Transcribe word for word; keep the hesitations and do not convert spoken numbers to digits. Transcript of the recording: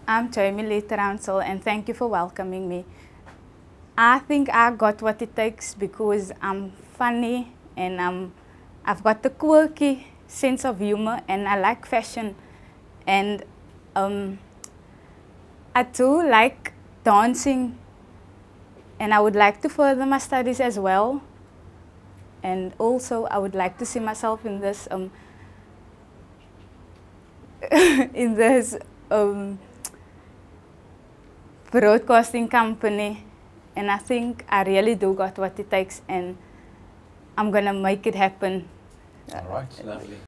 I'm Jamie Trouncell, and thank you for welcoming me. I think I got what it takes because I'm funny and um, I've got the quirky sense of humor and I like fashion. And um, I too like dancing and I would like to further my studies as well. And also I would like to see myself in this um, in this um, broadcasting company. And I think I really do got what it takes and I'm gonna make it happen. All right, lovely.